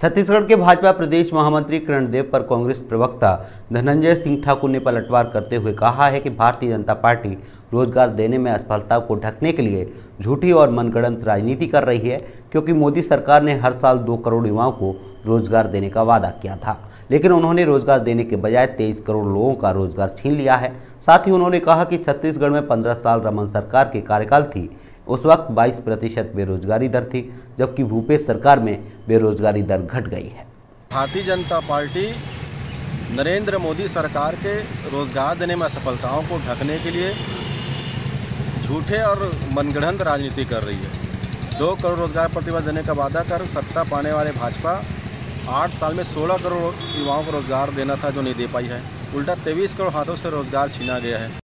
छत्तीसगढ़ के भाजपा प्रदेश महामंत्री किरणदेव पर कांग्रेस प्रवक्ता धनंजय सिंह ठाकुर ने पलटवार करते हुए कहा है कि भारतीय जनता पार्टी रोजगार देने में असफलता को ढकने के लिए झूठी और मनगढ़ंत राजनीति कर रही है, क्योंकि मोदी सरकार ने हर साल 2 करोड़ युवाओं को रोजगार देने का वादा किया था, लेकिन उन्होंने रोजगार देने के बजाय 23 करोड़ लोगों का रोजगार छीन लिया है। साथ ही उन्होंने कहा कि छत्तीसगढ़ में 15 साल रमन सरकार के कार्यकाल थी, उस वक्त 22% बेरोजगारी दर थी, जबकि भूपेश सरकार में बेरोजगारी दर घट गई है। भारतीय जनता पार्टी नरेंद्र मोदी सरकार के रोजगार देने में असफलताओं को ढकने के लिए झूठे और मनगढ़ंत राजनीति कर रही है। 2 करोड़ रोजगार प्रतिवर्ष देने का वादा कर सत्ता पाने वाले भाजपा 8 साल में 16 करोड़ युवाओं को रोजगार देना था, जो नहीं दे पाई है। उल्टा 23 करोड़ हाथों से रोजगार छीना गया है।